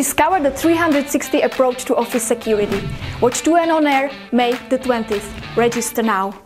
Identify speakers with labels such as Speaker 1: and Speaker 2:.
Speaker 1: Discover the 360 approach to office security. Watch 2N on air, May the 20th. Register now.